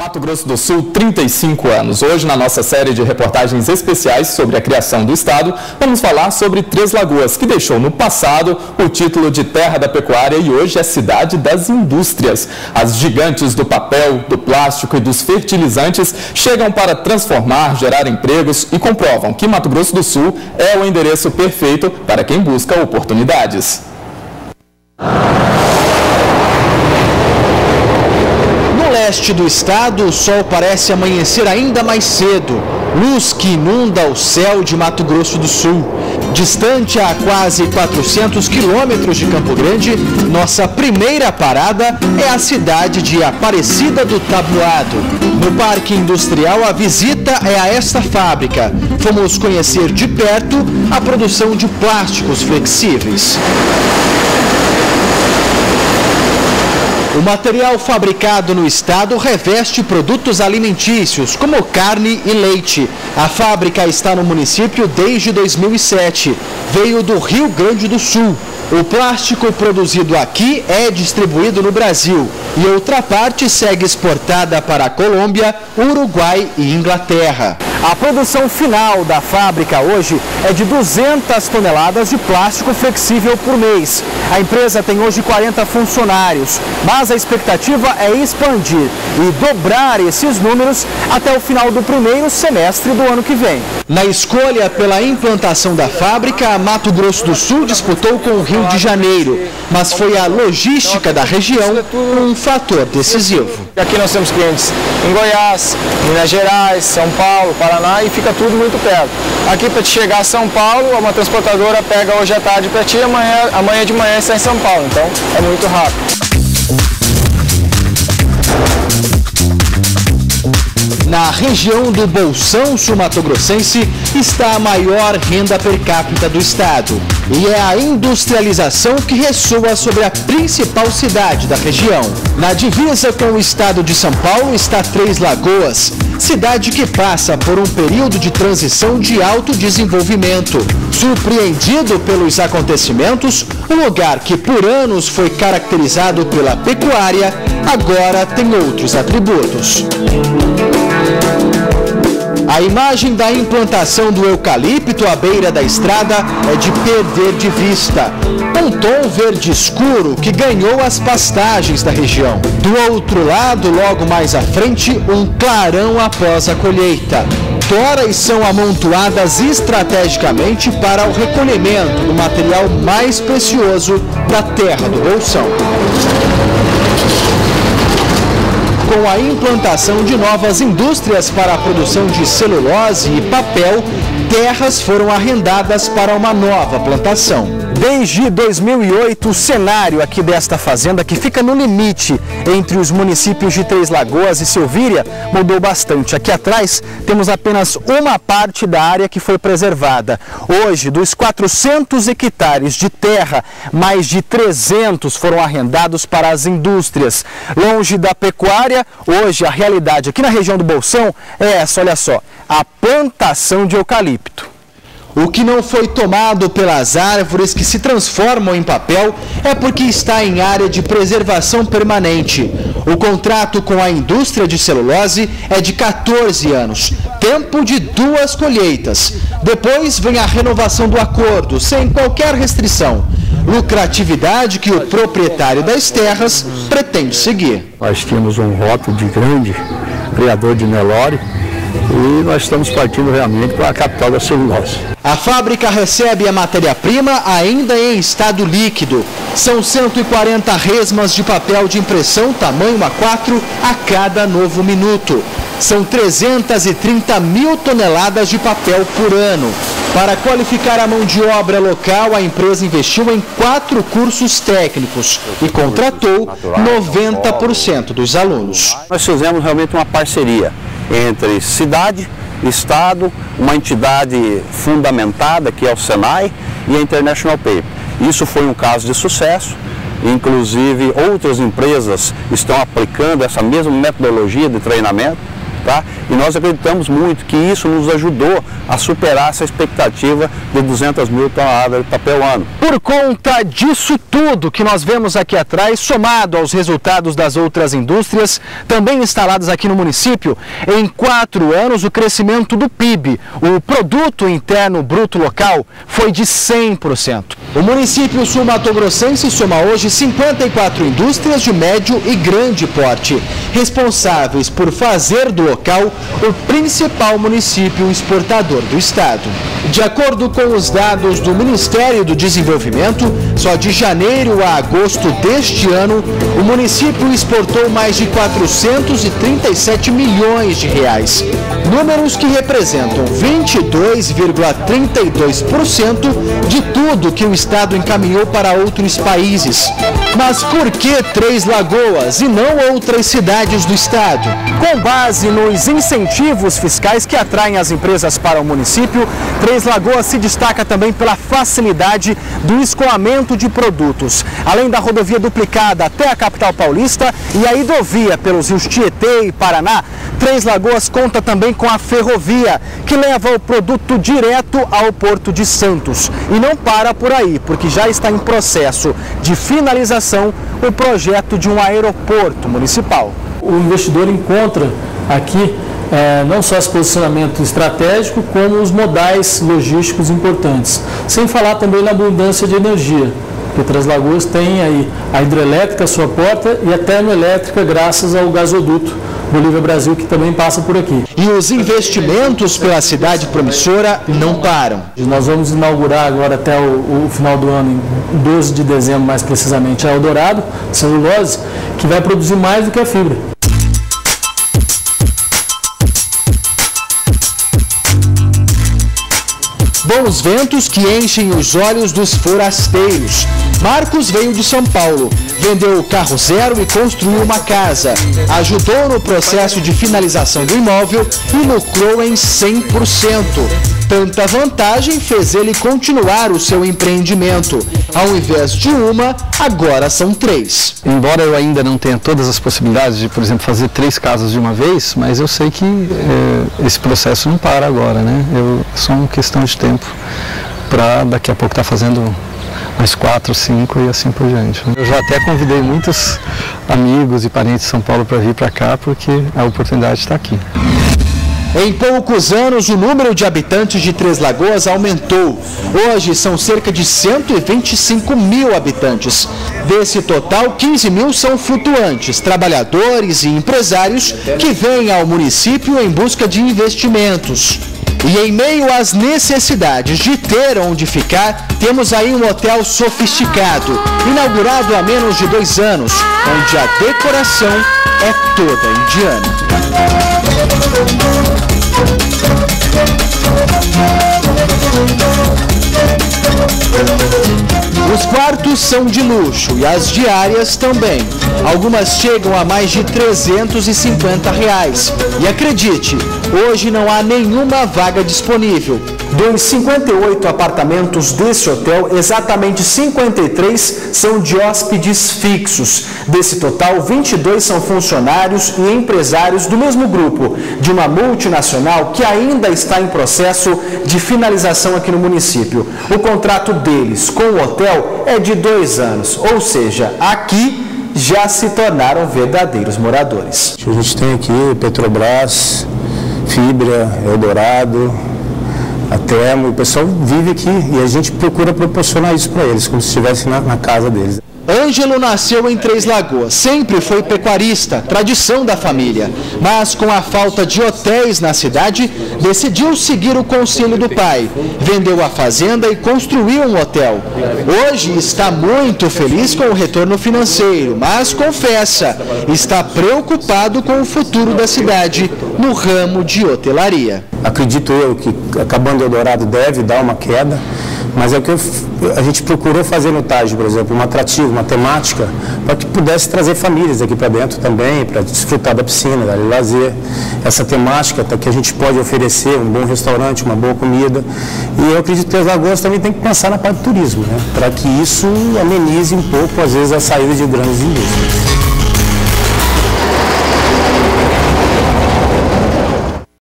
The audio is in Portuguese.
Mato Grosso do Sul, 35 anos. Hoje, na nossa série de reportagens especiais sobre a criação do estado, vamos falar sobre Três Lagoas, que deixou no passado o título de terra da pecuária e hoje é cidade das indústrias. As gigantes do papel, do plástico e dos fertilizantes chegam para transformar, gerar empregos e comprovam que Mato Grosso do Sul é o endereço perfeito para quem busca oportunidades. No leste do estado, o sol parece amanhecer ainda mais cedo, luz que inunda o céu de Mato Grosso do Sul. Distante a quase 400 quilômetros de Campo Grande, nossa primeira parada é a cidade de Aparecida do Taboado. No Parque Industrial, a visita é a esta fábrica. Fomos conhecer de perto a produção de plásticos flexíveis. O material fabricado no estado reveste produtos alimentícios, como carne e leite. A fábrica está no município desde 2007. Veio do Rio Grande do Sul. O plástico produzido aqui é distribuído no Brasil e outra parte segue exportada para a Colômbia, Uruguai e Inglaterra. A produção final da fábrica hoje é de 200 toneladas de plástico flexível por mês. A empresa tem hoje 40 funcionários, mas a expectativa é expandir e dobrar esses números até o final do primeiro semestre do ano que vem. Na escolha pela implantação da fábrica, Mato Grosso do Sul disputou com o Rio de Janeiro, mas foi a logística da região um fator decisivo. Aqui nós temos clientes em Goiás, Minas Gerais, São Paulo, Paraná e fica tudo muito perto. Aqui para te chegar a São Paulo, uma transportadora pega hoje à tarde para ti e amanhã de manhã está em São Paulo, então é muito rápido. Na região do Bolsão sul-mato-grossense está a maior renda per capita do estado. E é a industrialização que ressoa sobre a principal cidade da região. Na divisa com o estado de São Paulo está Três Lagoas, cidade que passa por um período de transição de alto desenvolvimento. Surpreendido pelos acontecimentos, um lugar que por anos foi caracterizado pela pecuária, agora tem outros atributos. A imagem da implantação do eucalipto à beira da estrada é de perder de vista. Um tom verde escuro que ganhou as pastagens da região. Do outro lado, logo mais à frente, um clarão após a colheita. Toras são amontoadas estrategicamente para o recolhimento do material mais precioso da terra do Bolsão. Com a implantação de novas indústrias para a produção de celulose e papel, terras foram arrendadas para uma nova plantação. Desde 2008, o cenário aqui desta fazenda, que fica no limite entre os municípios de Três Lagoas e Silvíria, mudou bastante. Aqui atrás temos apenas uma parte da área que foi preservada. Hoje, dos 400 hectares de terra, mais de 300 foram arrendados para as indústrias. Longe da pecuária, hoje a realidade aqui na região do Bolsão é essa, olha só, a plantação de eucalipto. O que não foi tomado pelas árvores que se transformam em papel é porque está em área de preservação permanente. O contrato com a indústria de celulose é de 14 anos, tempo de 2 colheitas. Depois vem a renovação do acordo, sem qualquer restrição. Lucratividade que o proprietário das terras pretende seguir. Nós tínhamos um rótulo de grande criador de Nelore e nós estamos partindo realmente para a capital da celulose. A fábrica recebe a matéria-prima ainda em estado líquido. São 140 resmas de papel de impressão tamanho A4 a cada novo minuto. São 330 mil toneladas de papel por ano. Para qualificar a mão de obra local, a empresa investiu em 4 cursos técnicos e contratou 90% dos alunos. Nós fizemos realmente uma parceria entre cidade, estado, uma entidade fundamentada que é o Senai e a International Paper. Isso foi um caso de sucesso, inclusive outras empresas estão aplicando essa mesma metodologia de treinamento. tá? E nós acreditamos muito que isso nos ajudou a superar essa expectativa de 200 mil toneladas de papel ano. Por conta disso tudo que nós vemos aqui atrás, somado aos resultados das outras indústrias também instaladas aqui no município, em 4 anos o crescimento do PIB, o Produto Interno Bruto Local, foi de 100%. O município sul-mato-grossense soma hoje 54 indústrias de médio e grande porte, responsáveis por fazer do local o principal município exportador do estado. De acordo com os dados do Ministério do Desenvolvimento, só de janeiro a agosto deste ano, o município exportou mais de 437 milhões de reais. Números que representam 22,32% de tudo que o estado encaminhou para outros países. Mas por que Três Lagoas e não outras cidades do estado? Com base nos incentivos fiscais que atraem as empresas para o município, Três Lagoas se destaca também pela facilidade do escoamento de produtos. Além da rodovia duplicada até a capital paulista e a hidrovia pelos rios Tietê e Paraná, Três Lagoas conta também com a ferrovia, que leva o produto direto ao Porto de Santos. E não para por aí, porque já está em processo de finalização o projeto de um aeroporto municipal. O investidor encontra aqui não só esse posicionamento estratégico, como os modais logísticos importantes. Sem falar também na abundância de energia, porque Três Lagoas tem aí a hidrelétrica à sua porta e a termoelétrica graças ao gasoduto Bolívia Brasil, que também passa por aqui. E os investimentos pela cidade promissora não param. Nós vamos inaugurar agora até o final do ano, em 12 de dezembro mais precisamente, a Eldorado Celulose, que vai produzir mais do que a fibra. Bons ventos que enchem os olhos dos forasteiros. Marcos veio de São Paulo, vendeu o carro zero e construiu uma casa. Ajudou no processo de finalização do imóvel e lucrou em 100%. Tanta vantagem fez ele continuar o seu empreendimento. Ao invés de uma, agora são 3. Embora eu ainda não tenha todas as possibilidades de, por exemplo, fazer 3 casas de uma vez, mas eu sei que esse processo não para agora, né? Só uma questão de tempo para daqui a pouco estar fazendo mais 4, 5 e assim por diante. Eu já até convidei muitos amigos e parentes de São Paulo para vir para cá, porque a oportunidade está aqui. Em poucos anos, o número de habitantes de Três Lagoas aumentou. Hoje são cerca de 125 mil habitantes. Desse total, 15 mil são flutuantes, trabalhadores e empresários que vêm ao município em busca de investimentos. E em meio às necessidades de ter onde ficar, temos aí um hotel sofisticado, inaugurado há menos de 2 anos, onde a decoração é toda indiana. Os quartos são de luxo e as diárias também. Algumas chegam a mais de R$350. E acredite, hoje não há nenhuma vaga disponível. Dos 58 apartamentos desse hotel, exatamente 53 são de hóspedes fixos. Desse total, 22 são funcionários e empresários do mesmo grupo, de uma multinacional que ainda está em processo de finalização aqui no município. O contrato deles com o hotel é de 2 anos, ou seja, aqui já se tornaram verdadeiros moradores. A gente tem aqui Petrobras, Fibra, Eldorado, a Termo, o pessoal vive aqui e a gente procura proporcionar isso para eles, como se estivesse na casa deles. Ângelo nasceu em Três Lagoas, sempre foi pecuarista, tradição da família. Mas com a falta de hotéis na cidade, decidiu seguir o conselho do pai. Vendeu a fazenda e construiu um hotel. Hoje está muito feliz com o retorno financeiro, mas confessa, está preocupado com o futuro da cidade no ramo de hotelaria. Acredito eu que acabando Eldorado deve dar uma queda, mas é o que a gente procurou fazer no TAG, por exemplo, um atrativo, uma temática, para que pudesse trazer famílias aqui para dentro também, para desfrutar da piscina, da lazer. Essa temática que a gente pode oferecer, um bom restaurante, uma boa comida. E eu acredito que as Lagoas também tem que pensar na parte do turismo, né? Para que isso amenize um pouco, às vezes, a saída de grandes indústrias.